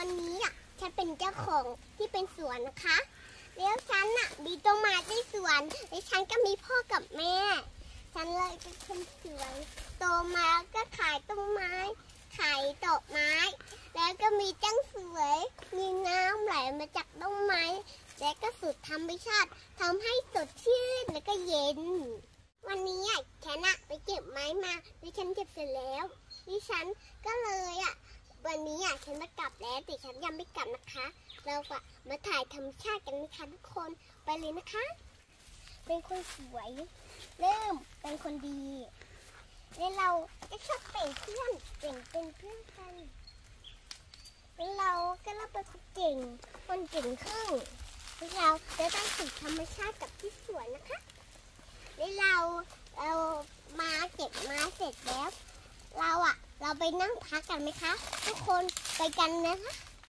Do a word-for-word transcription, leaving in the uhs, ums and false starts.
วันนี้อ่ะฉันเป็นเจ้าของที่เป็นสวนนะคะแล้วฉันอ่ะมีต้นไม้ในสวนแล้วฉันก็มีพ่อกับแม่ฉันเลยเป็นคนสวยโตมาก็ขายต้นไม้ขายดอกไม้แล้วก็มีจังสวยมีน้ำไหลมาจากต้นไม้และก็สุดธรรมชาติทำให้สดชื่นและก็เย็นวันนี้อ่ะฉันอ่ะไปเก็บไม้มาดิฉันเก็บเสร็จแล้วดิฉันก็เลยอ่ะวันนี้อ่ะฉันจะกลับแล้วแต่ฉันยังไม่กลับนะคะเราอะมาถ่ายธรรมชาติกันนะคะทุกคนไปเลยนะคะเป็นคนสวยเริ่มเป็นคนดีแล้วเราก็ชอบเป็นเพื่อนเก่งเป็นเพื่อนกันแล้วเราก็เริ่มเป็นคนเก่งคนเก่งขึ้นแล้วเราจะได้ฝึกธรรมชาติกับที่สวนนะคะแล้วเราเรามาเก็บไม้เสร็จแล้วเราอะเราไปนั่งพักกันไหมคะทุกคนไปกันนะคะ